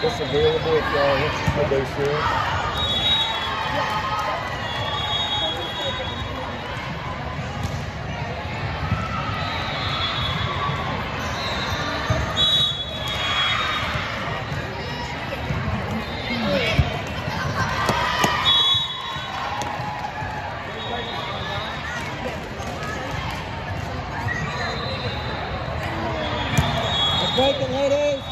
this available if y'all are interested those soon. Break it, ladies.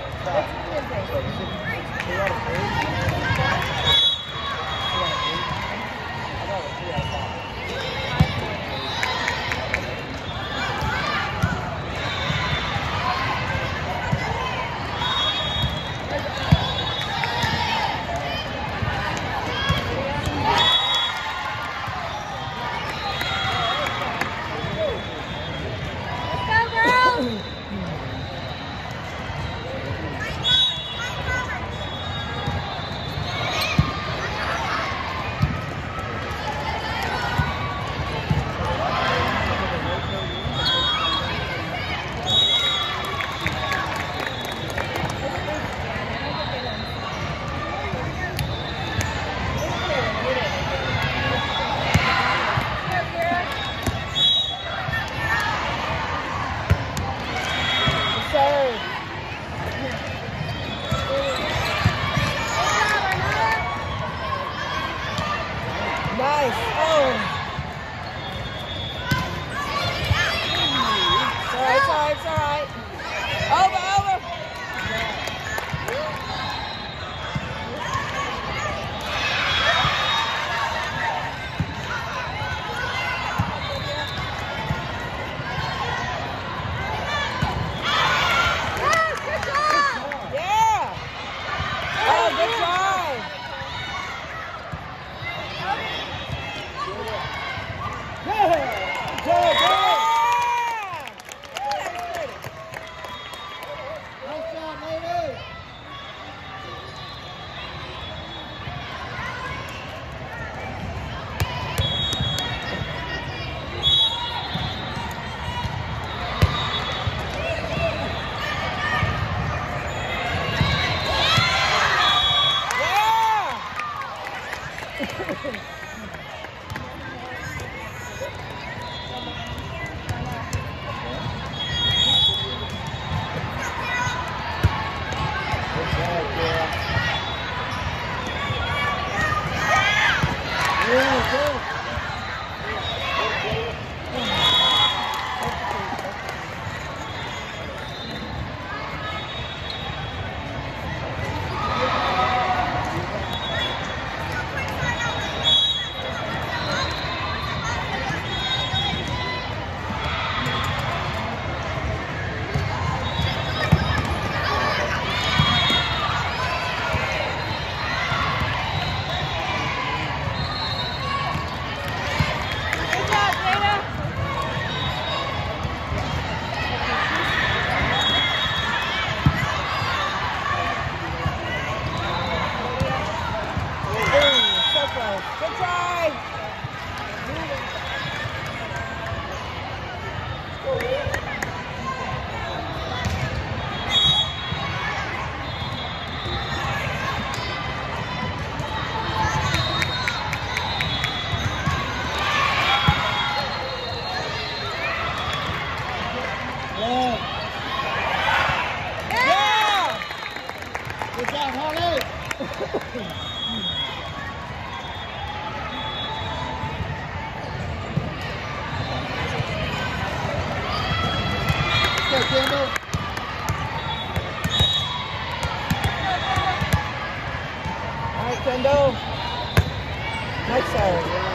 Nice. Oh. It's all right, it's all right. Over, over. Good job. Yeah. Oh, good try. Good try. Yeah. Good job, Holly. Kendall. All right, Kendall. Nice serve.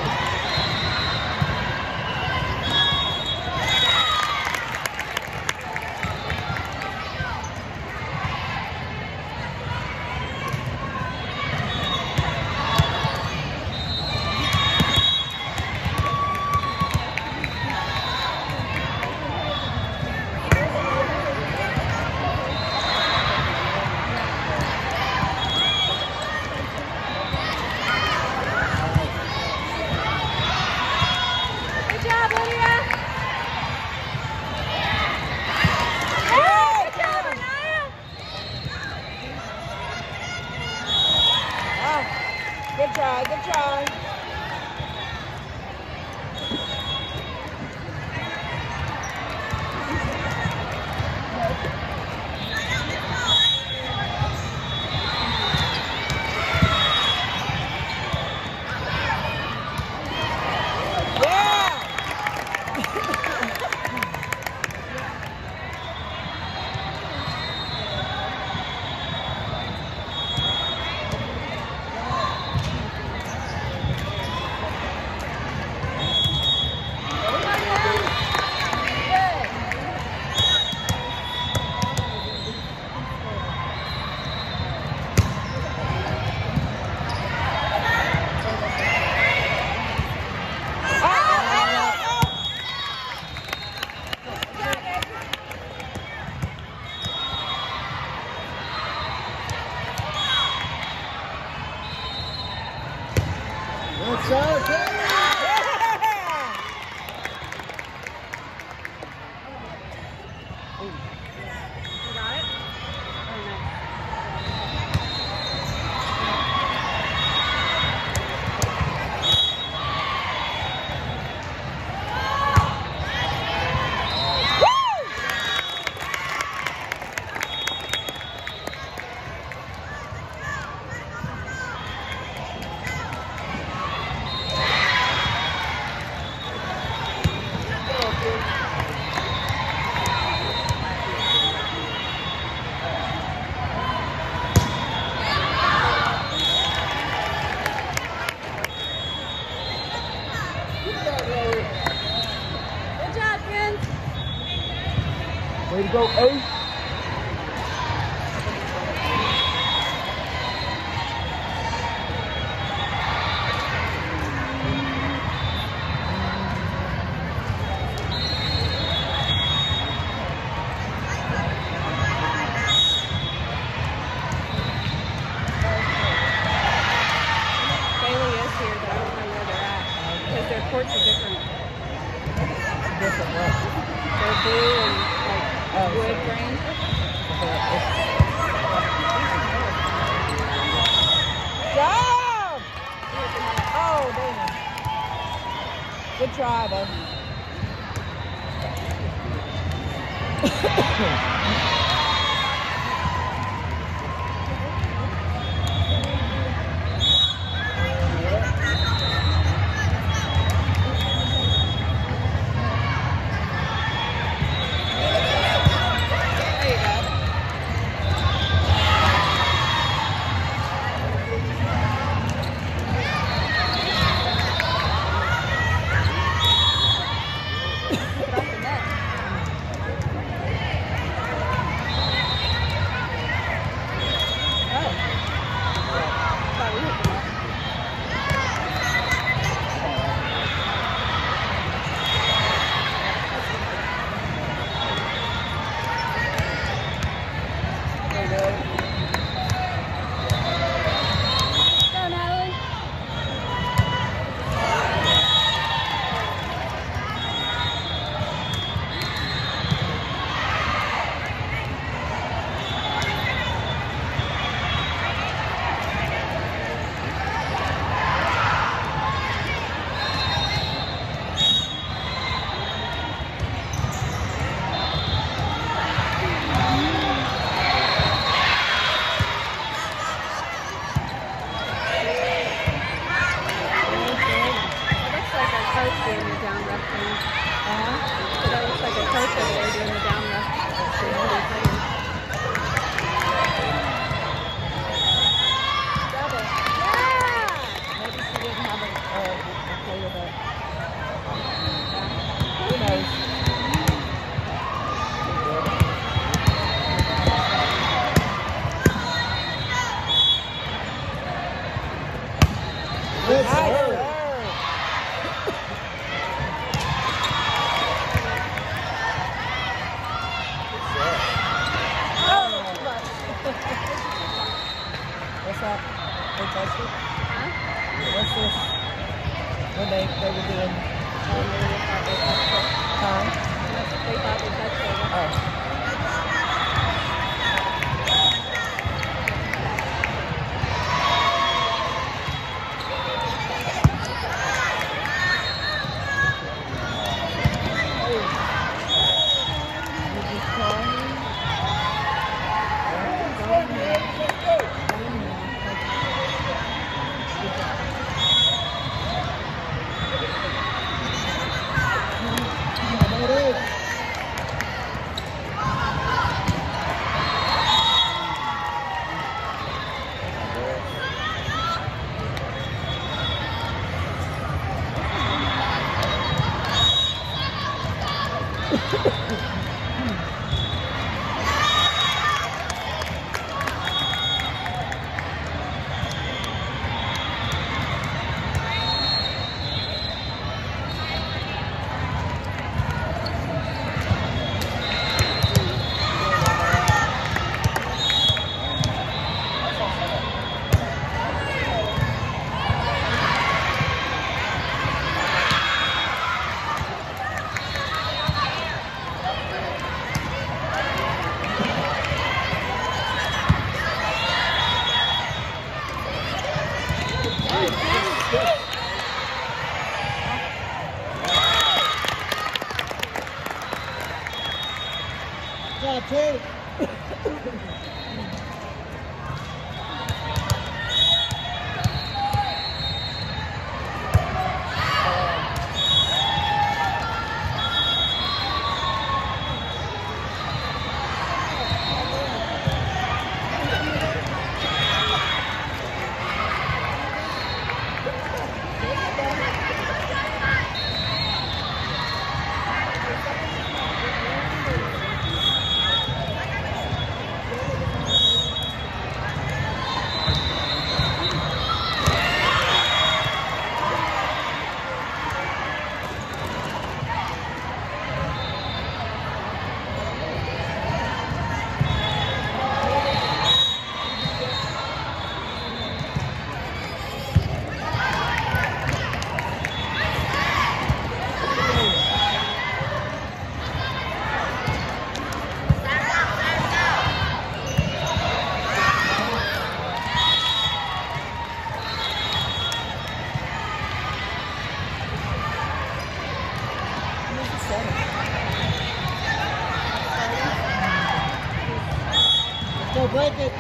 Way to go, A. Courts are different. Different what? They're blue and like wood grain. Job! Oh, dang. Good try, though. What's up? They touched it? Huh? What's this? When they were doing? Huh? They thought they touched it. Oh. is the setter. Let's go break it.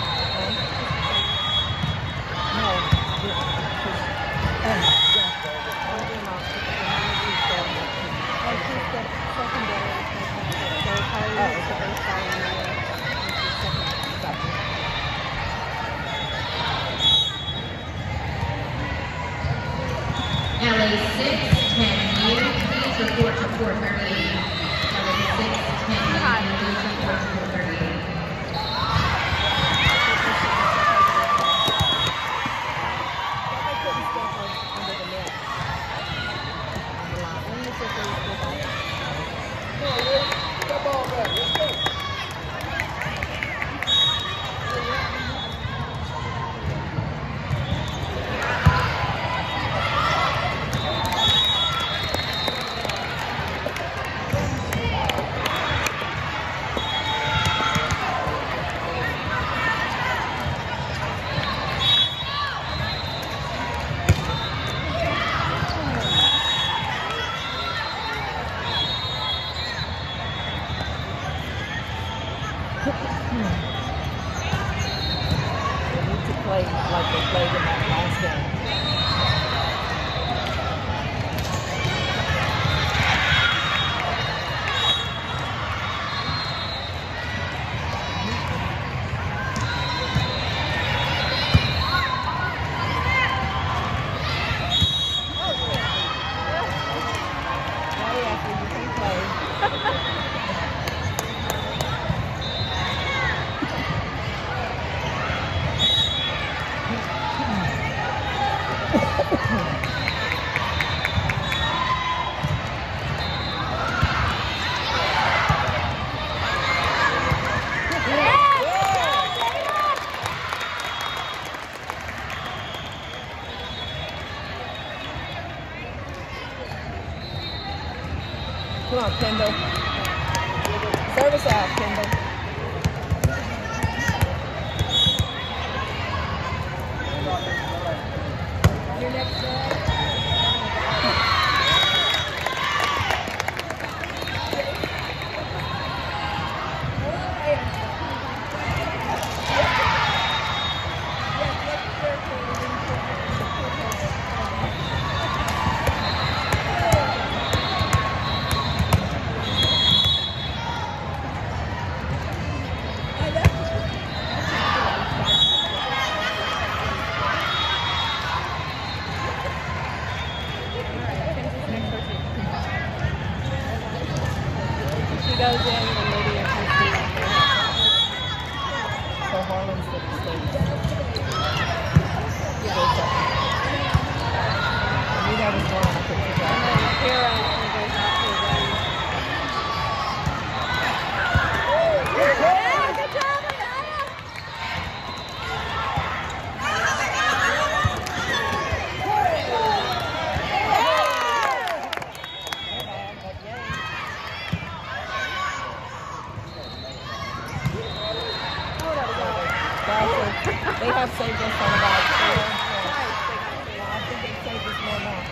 LA 610U, please report to 438. LA 610U, please report to 438. Like they played in that last game. Come on, Kendall. Service out, Kendall. Your next serve. Goes in and Lydia can see up there. So Harlan's the mistake. You go second. I knew that was wrong. I couldn't figure out. And then Kara goes out to the right. Yeah, good job, Anaya. They have saved us on about 4. I think they saved us more now.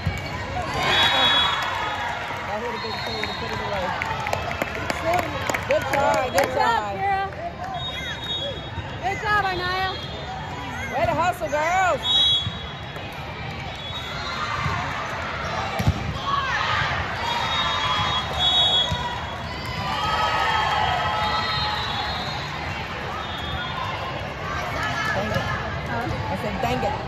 That would have been cool to put it away. Good try, good try. Kira. Good job, Anaya. Way to hustle, girls. I said, dang it.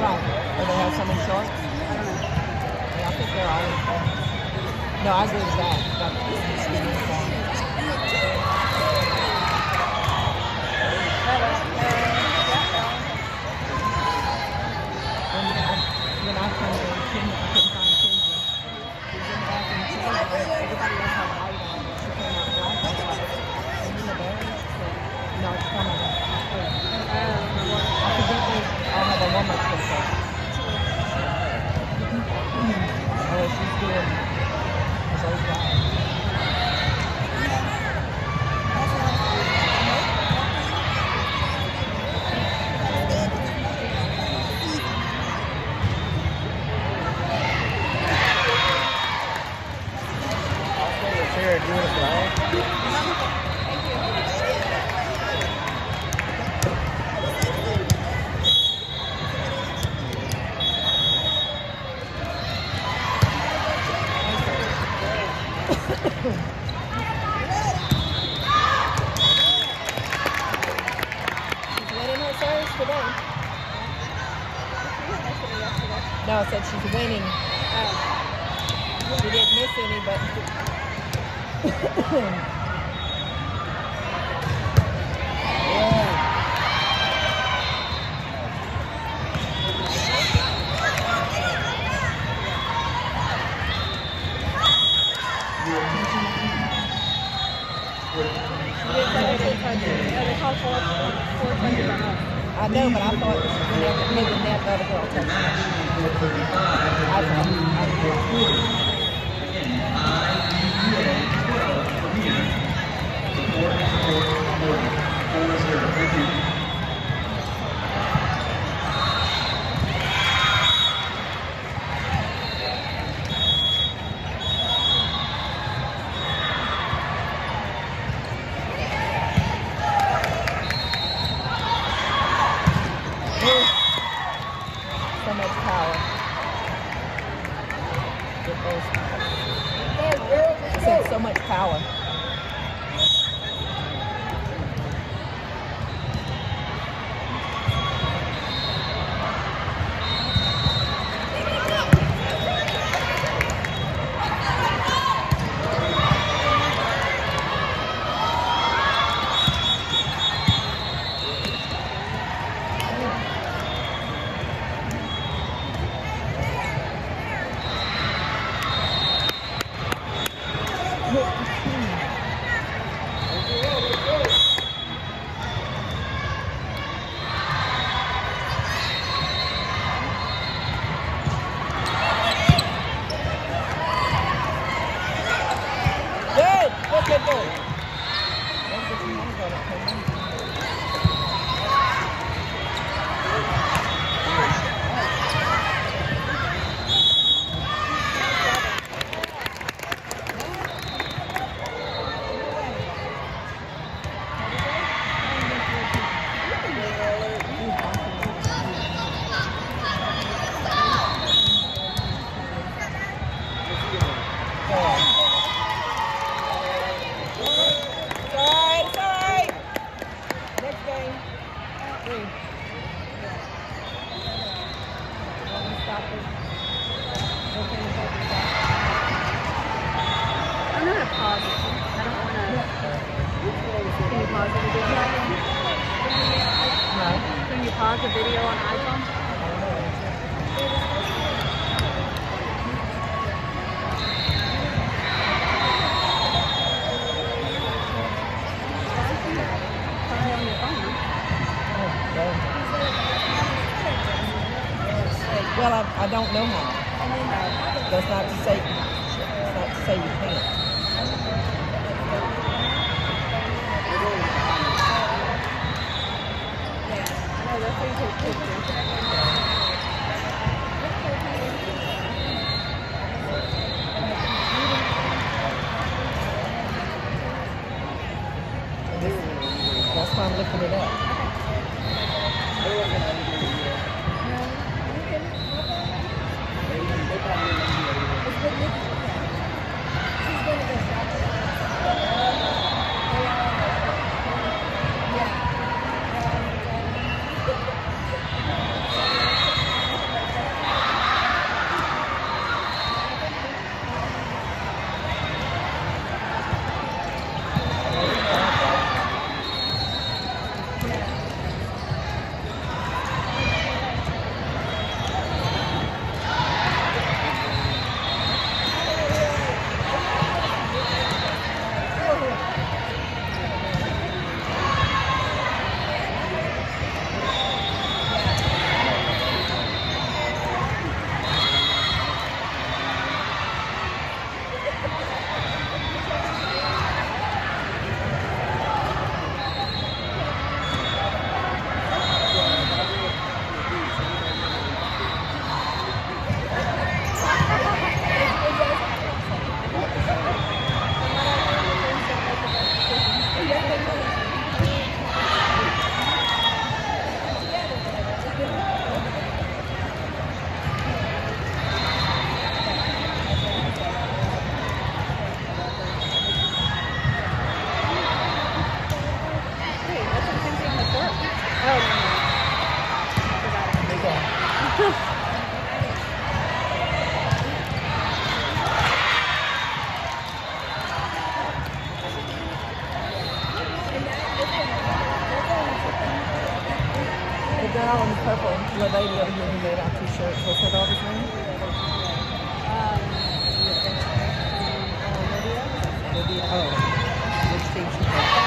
Right. Or they have some in shorts? I don't know. Yeah, I think they're always there. No, I agree with that. But it's the uniform. When I come in, I couldn't find Kenzie. She was in the bathroom changing. Everybody else had white on, but she came out black. I was like, are you in the bed? So, no, it's coming. I forget they all have a woman picture. Oh, she's doing those guys. Sarah doing it for all. No, I said she's winning. She didn't miss any, but... I know, but I thought maybe that other girl touched so much power. I said so much power. Pause the video on iPhone? Probably on your phone, huh? Well, I don't know how. That's not to say, it's not to say you can't. That's why I'm looking it up. girl in purple, the lady over here who made our t-shirts, what's her daughter's name? Lydia. Oh, which team she plays?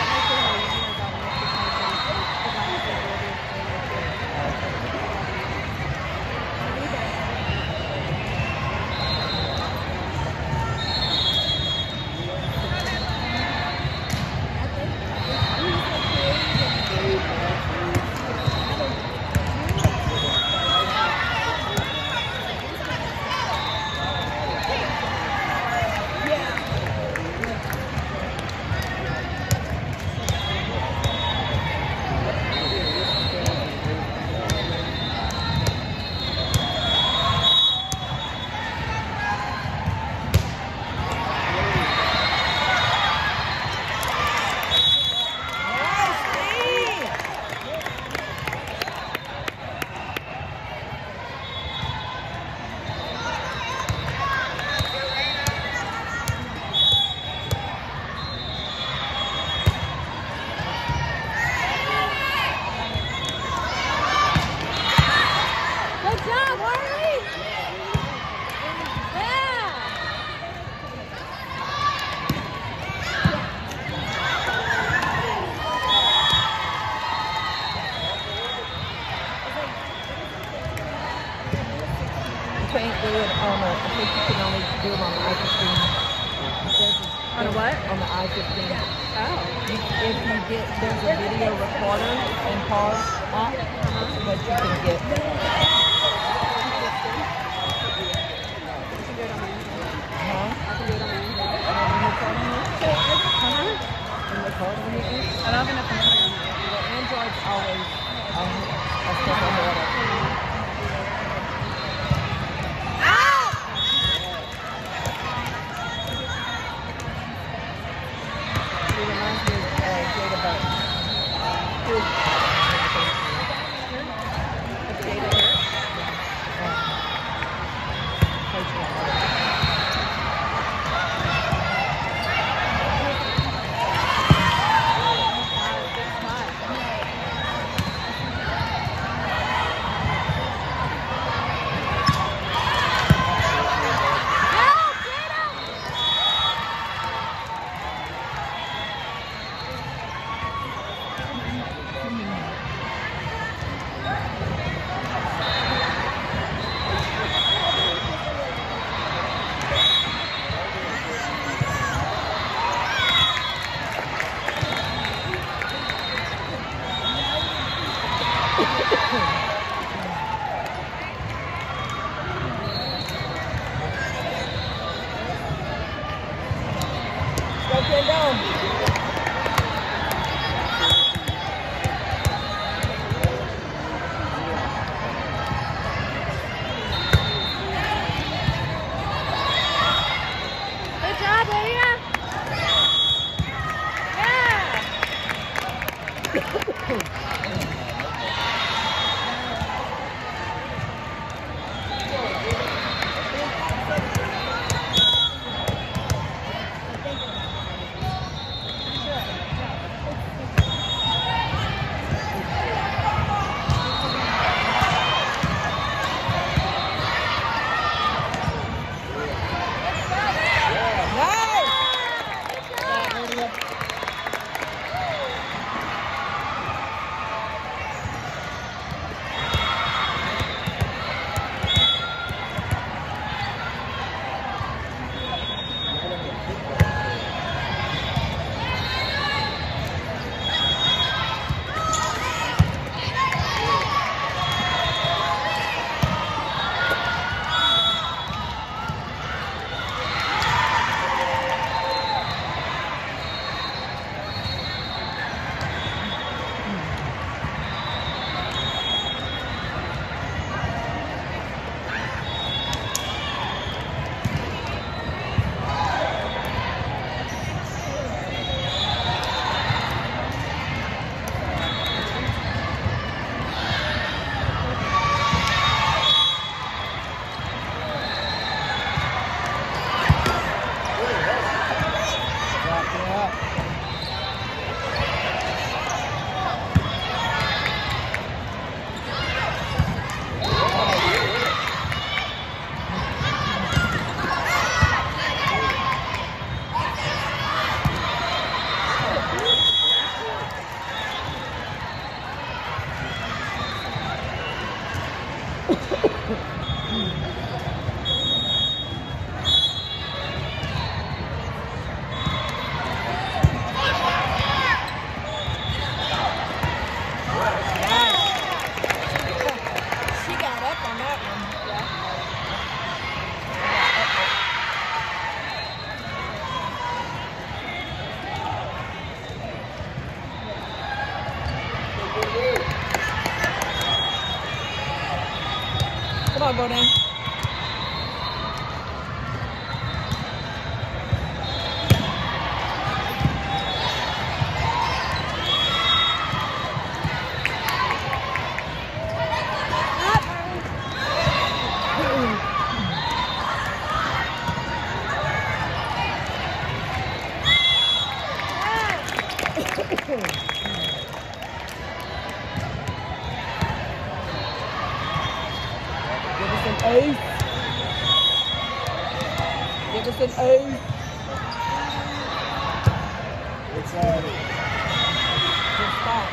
Can't do it on a, I think you can only do it on the I-15. On a what? On the I-15. Oh. If you get, there's a video recorder in cars that you can get. I don't have enough memory on it. Android's always a step ahead of Jada on, go down. Ace. Give us an ace. It's Good spot.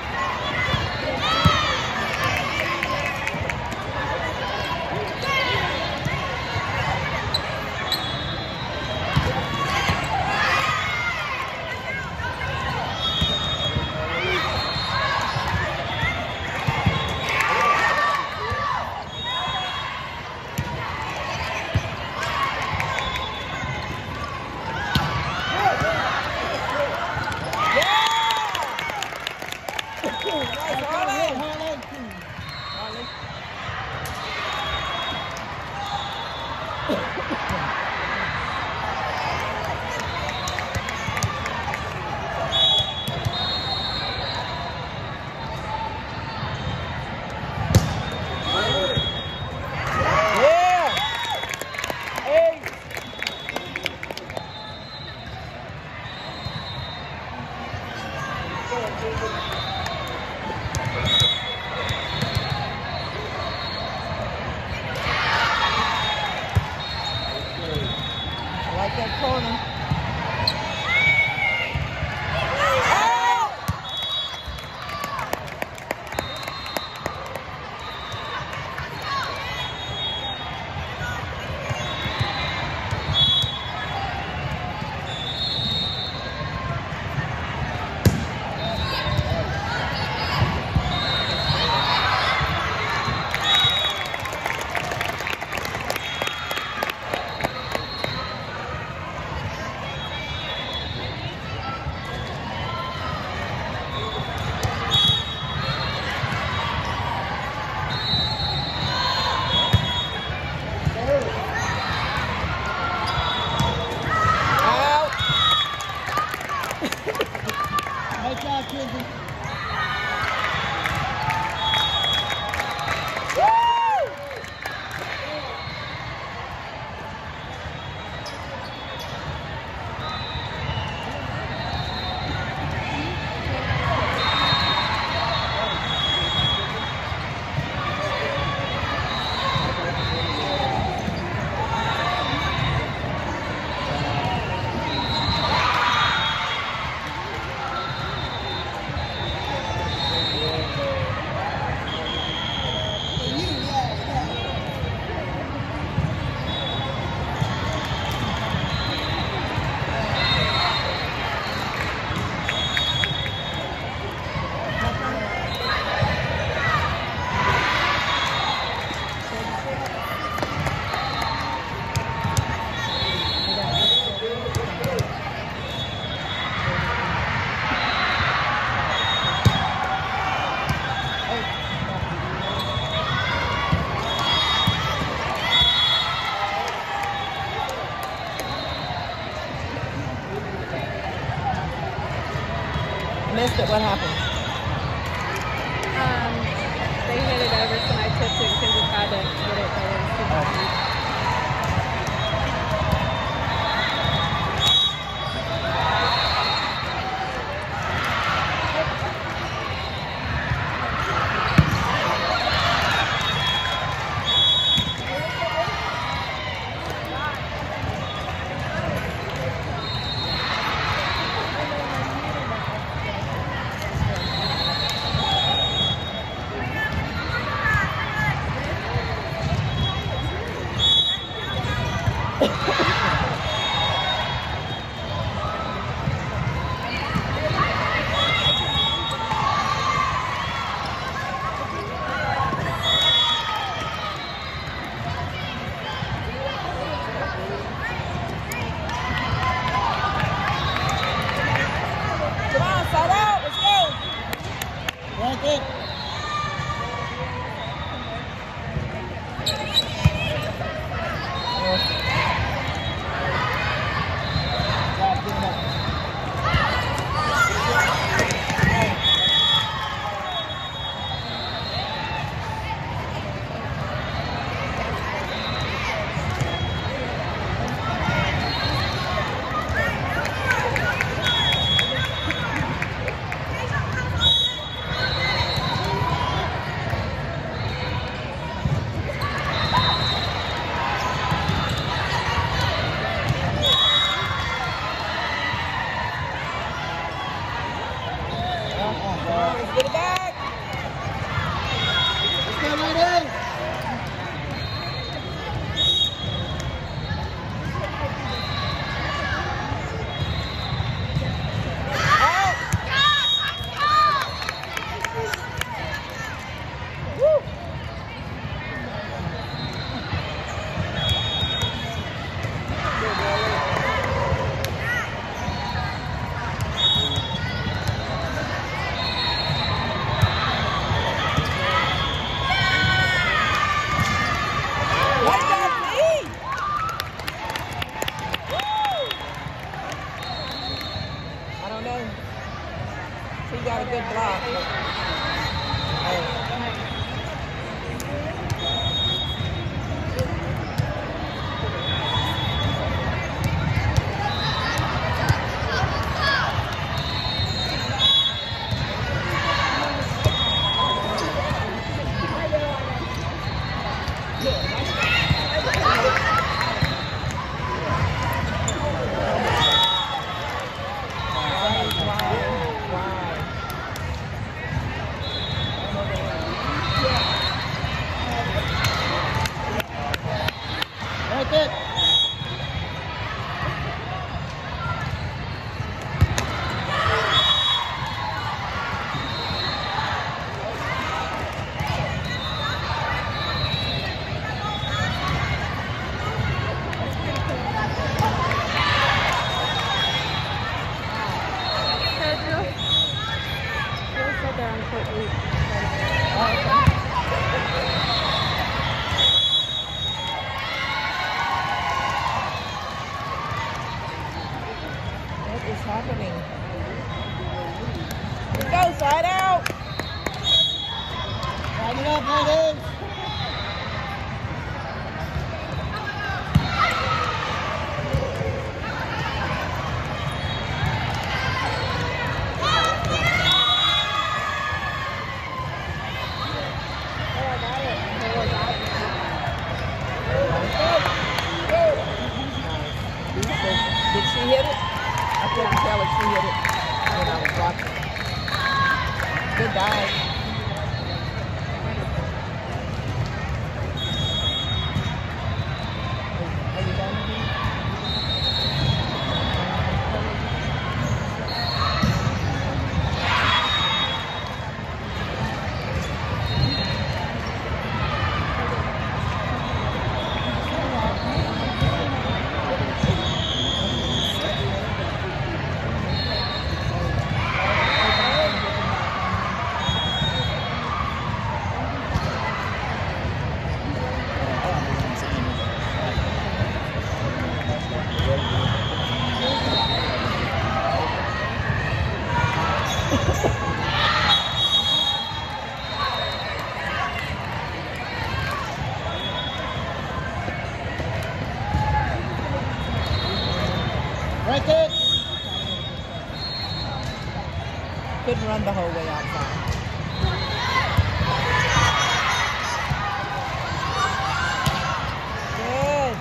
Missed it. What happened? They hit it over, so I tipped it because it tried to get it, but it was too high. block. Good dive. Are you done? Right there. Couldn't run the whole way outside. Good.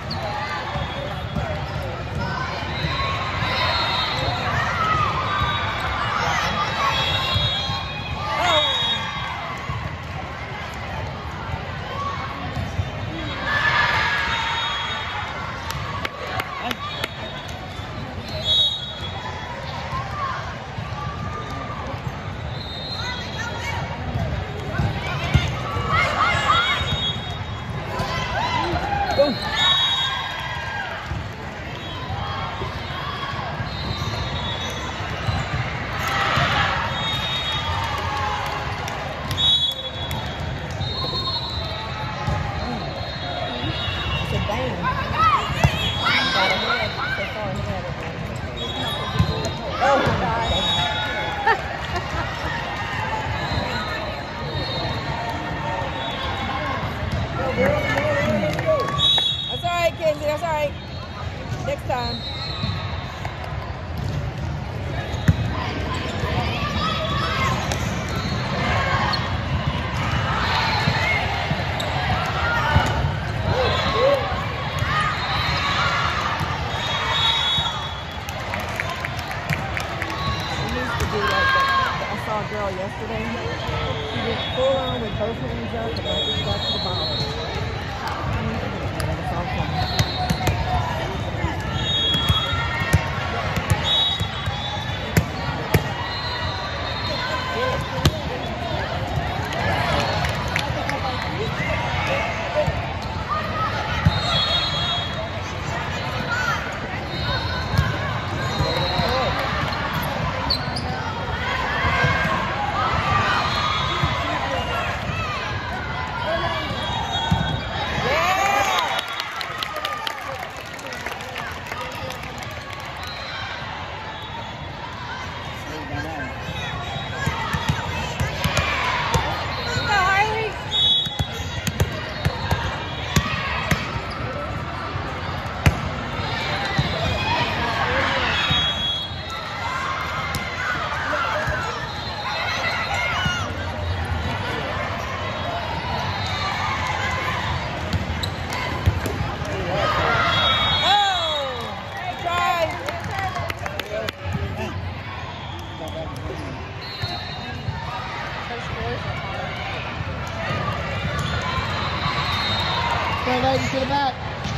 Boom. It's a bang. Got ahead. So far ahead of him. Oh my God. That's all right, Kenzie. That's all right. Next time. She needs to do like that. I saw a girl yesterday. She was full on with both hands up and I just got to the bottom. That's all fun. Go, ladies, to the back.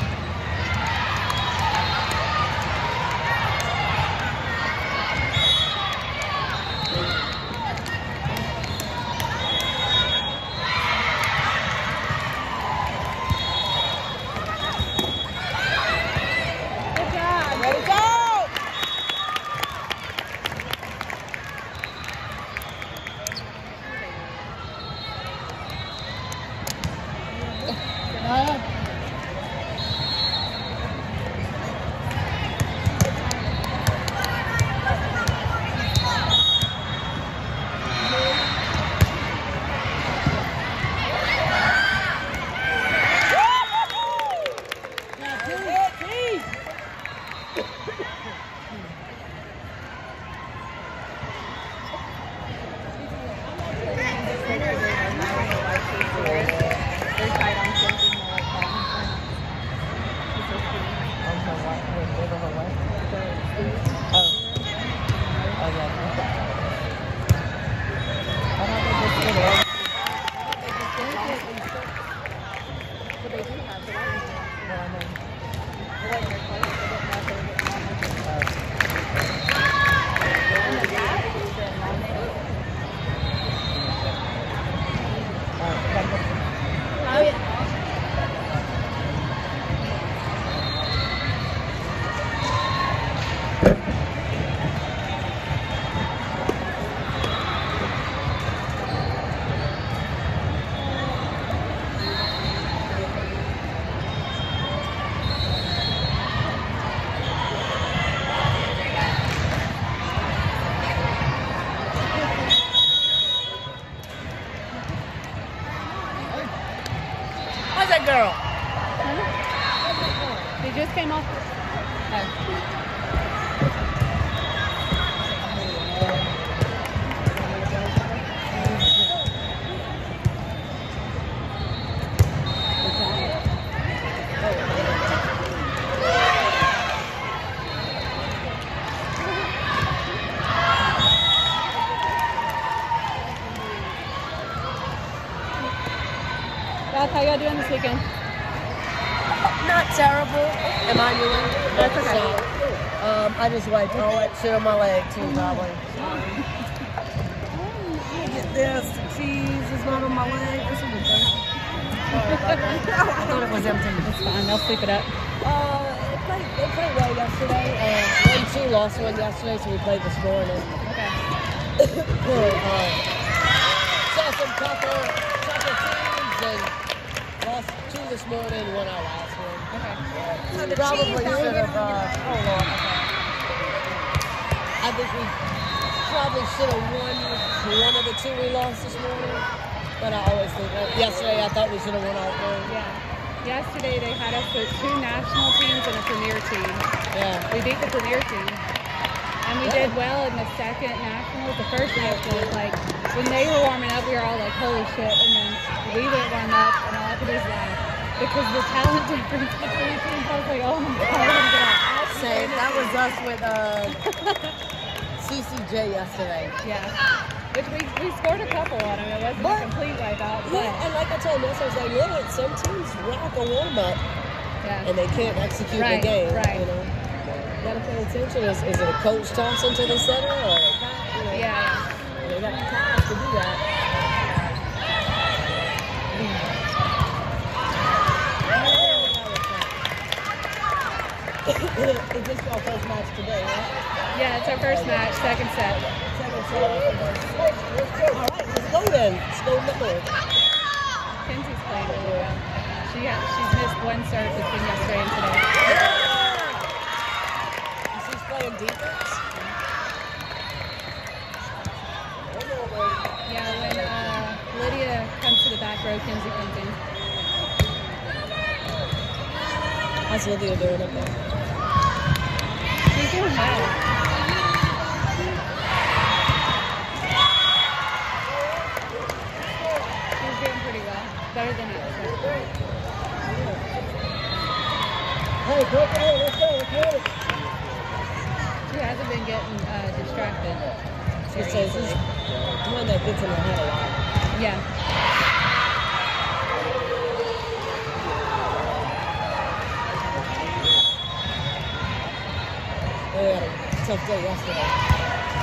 Ready, go! They're tight on Kenzie more. big girl. He just came off. Beth, how y'all doing this weekend? Not terrible. Am I doing? That's okay. I just wiped all that shit on my leg too, probably. Get this. The cheese is not on my leg. This is the thing. I thought it was empty. It's fine. They'll sweep it up. They played well yesterday. One team lost one yesterday, so we played this morning. Okay. Saw some tougher teams and lost 2 this morning, won our last one. Okay. Probably should have. Oh Lord. I think we probably should have won one of the 2 we lost this morning. But I always think yesterday I thought we should have won all 3. Yeah. Yesterday they had us with 2 national teams and a premier team. Yeah. We beat the premier team. And we did well in the second nationals. The first nationals, like, when they were warming up, we were all like, holy shit. And then we went warm up, and all I could do is laugh. Because the talent difference between the teams, I was like, oh my God, I'm going to get out. Same. That was us with CCJ yesterday. Yeah. Which we scored a couple on them. It wasn't a complete wipeout. But Yeah, and like I told Ness, I was like, look, some teams rock a warm-up, yeah. and they can't execute Right, the game. right. You know? You gotta pay attention. Is it a coach tossing to the center, or you know, Yeah. they got the time to do that. It's just our first match today, right? Yeah, it's our first match, second set. Second set. All right, let's go then. Let's go Nichols. Kenzie's playing really well. She's missed 1 serve between yesterday and today. She's playing defense. Yeah, when Lydia comes to the back row, Kenzie comes in. How's Lydia doing up there? She's doing well. She's doing pretty well. Better than yesterday. Hey, go for it. Let's go. Let's get it. She hasn't been getting distracted. It says this one that gets in her head a lot. Yeah. They had a tough day yesterday.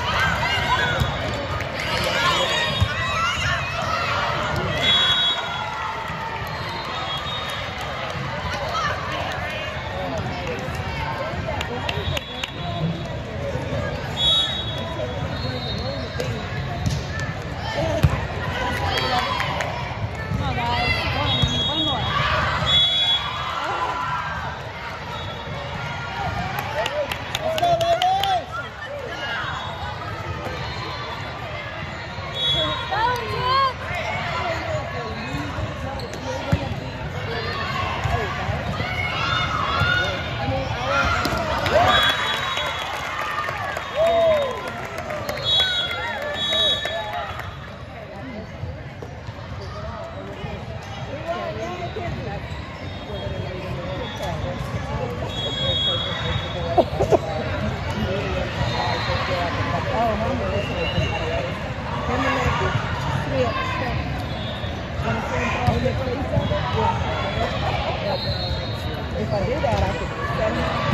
If I did that, I could send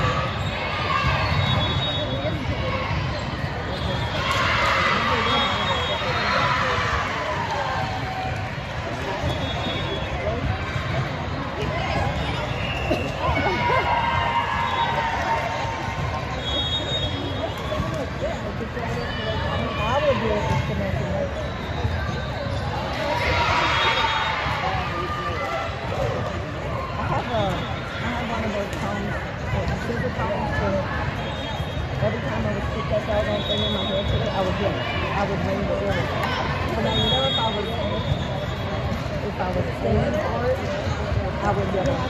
I would do it disconnected. I have one of those cones, the silver cones, where every time I would stick that doggone thing in my hair today, I would ring the earring. But I know if I was paying for it, I I would get it.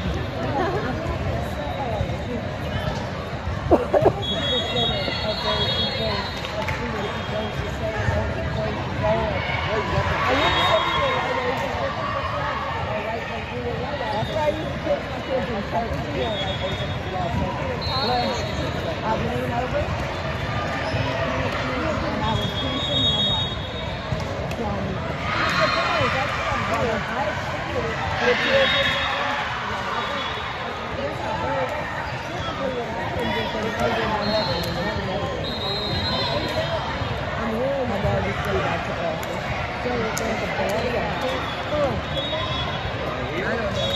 That's why I used to put my kids in church. I would lean over and I was teaching and I'm like, my dad used to go back to office. So there's a bad I don't know.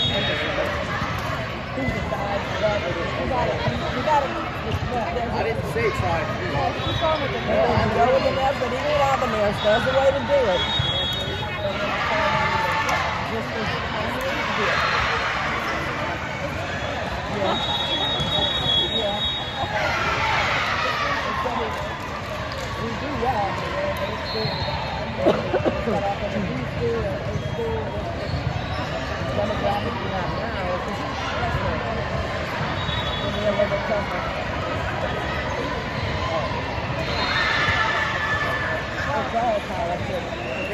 I didn't say try. I'm going in there, but eating habaneros, there's a way to do it. Just as yeah. We do well. Demographically not now, because we're a little bit tougher. It's all kind of good.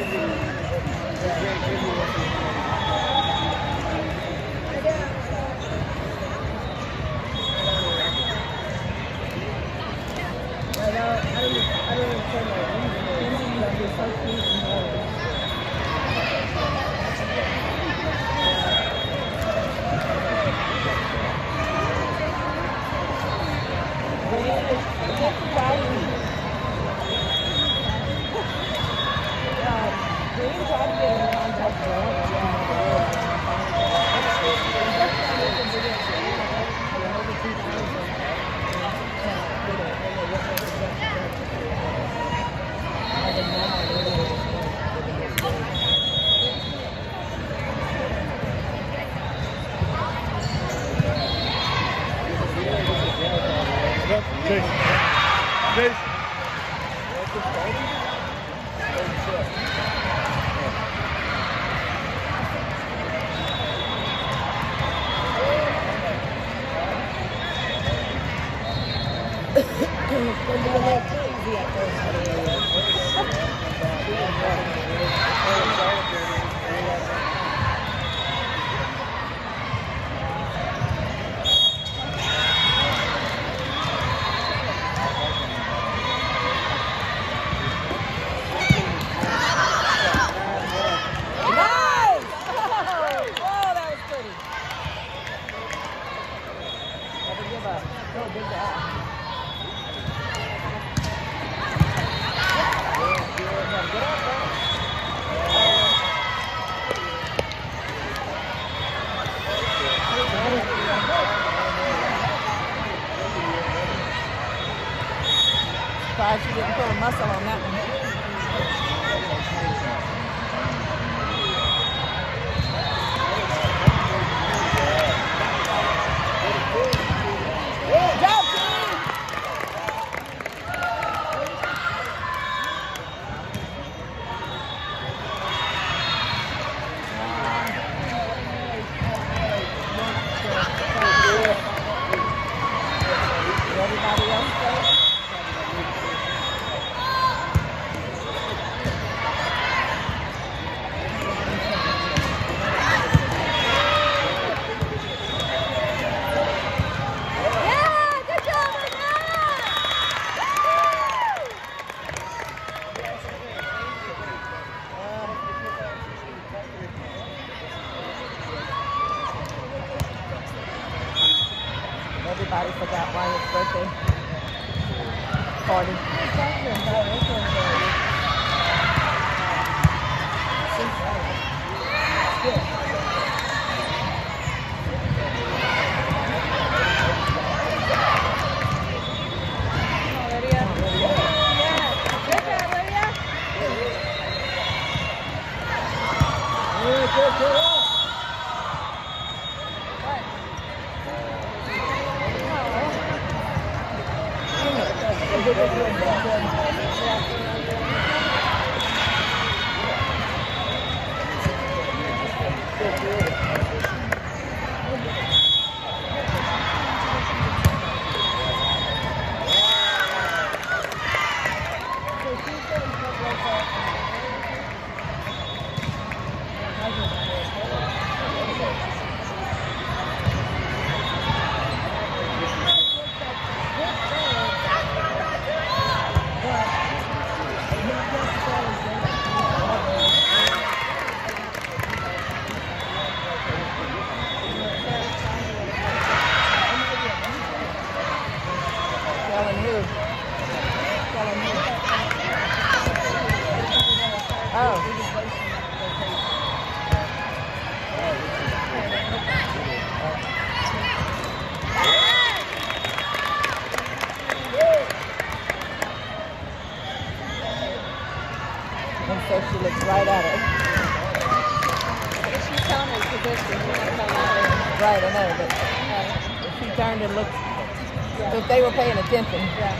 I don't even say my reason. It's so cute and boring. Surprised you didn't put a muscle on that one. Everybody else go. Everybody forgot Ryan's birthday party. Right, I know, but she turned and looked. So if they were paying attention. Yeah.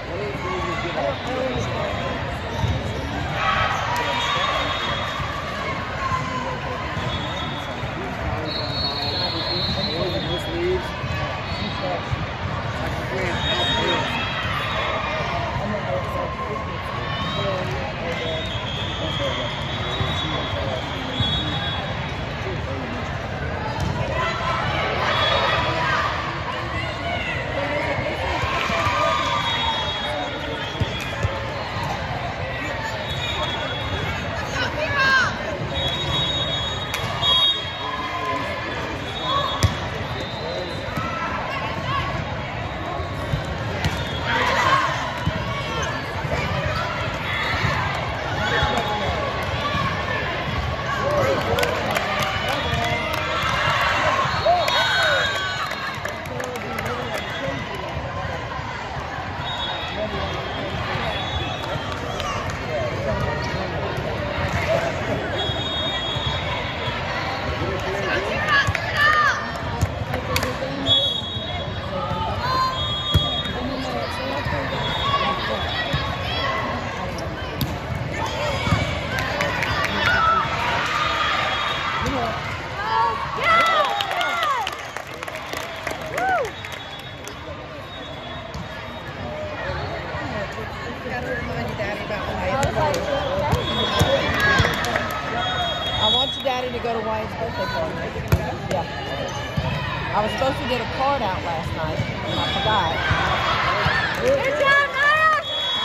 To go to Wyatt's birthday party. Yeah. I was supposed to get a card out last night, and I forgot. Good job, Naya!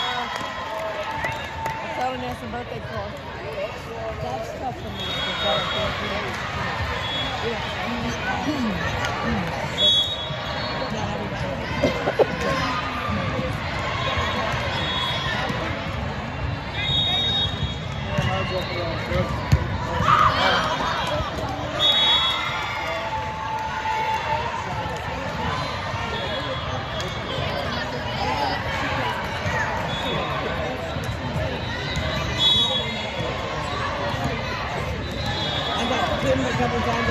I'm telling her some birthday card. That's tough for me to tell a couple times.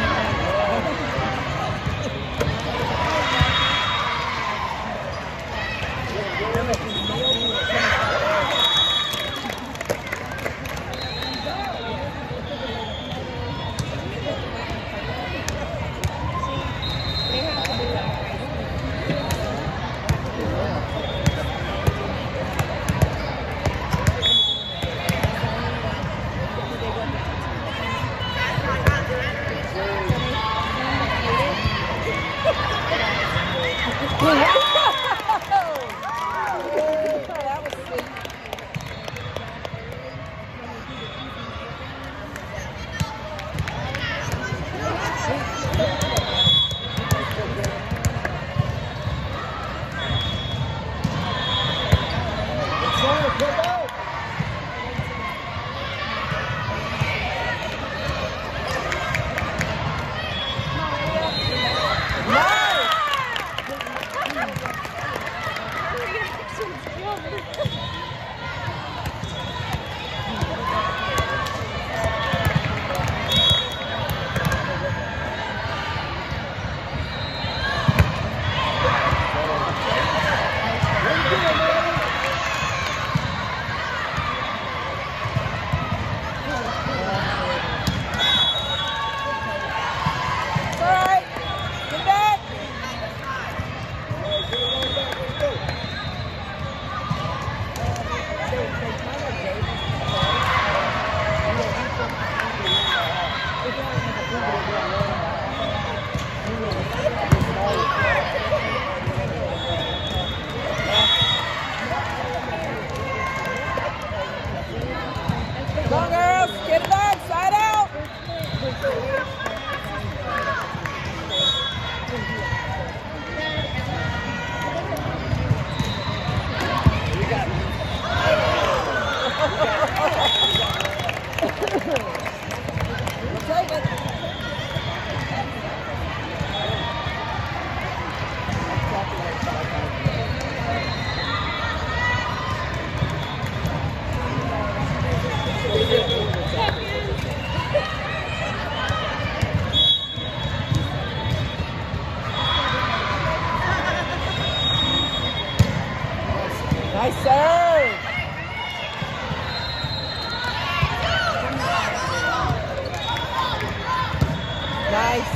Nice.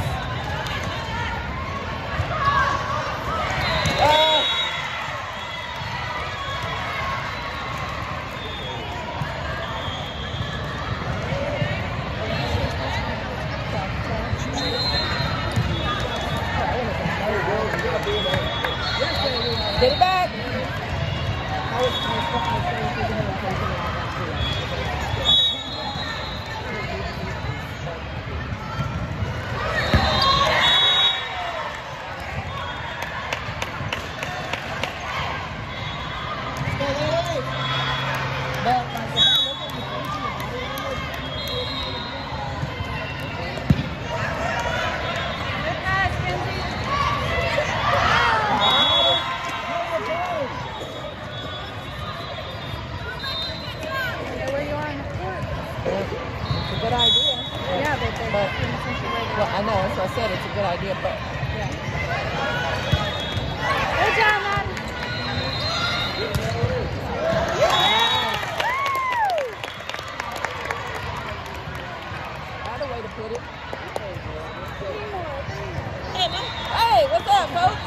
Get it back. Good idea. Yeah, but they're Well, I know, so I said it's a good idea, but good job, Maddie. That's a way to put it. Hey, what's up, coach?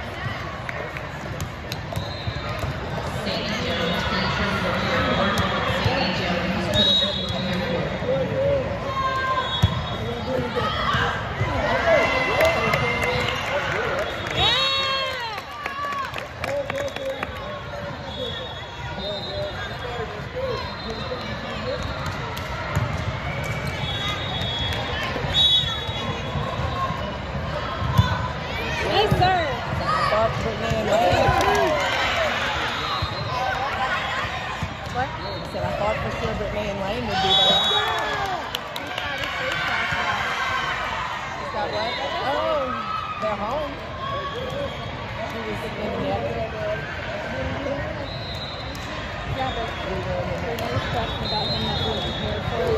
Yes, sir. What? I said I thought for sure Brittany and Lane would be there. Is that what? Oh, they're home. She was in the other. Yeah, but Renee's question about him not being prepared for it.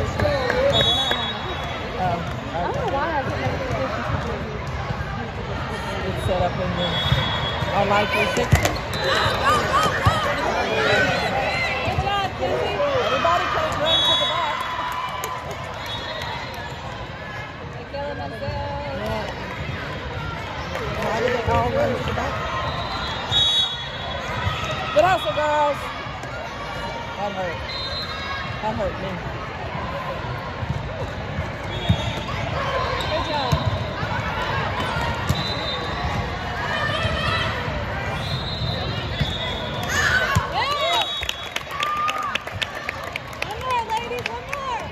I don't know why I didn't have the position to do It's set up in the online 360. Good job, Kenzie. Everybody can't run to the back. They're killing themselves. Yeah. Why did they all run to the back? Good hustle, girls. That hurt. That hurt me. Good job. Yeah. One more, ladies. One more.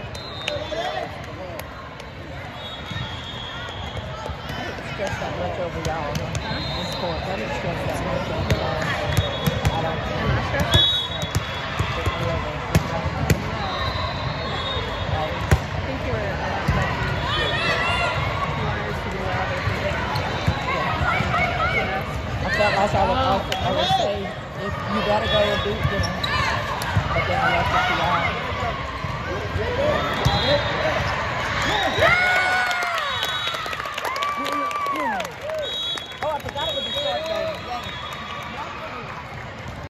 I didn't stress that much over y'all. In sports, I didn't stress that much over y'all. I don't think. Am I stressing? I think you were a lot better. You wanted us to do all this. I felt like I would say, if you gotta go, do it, but then I left it to y'all.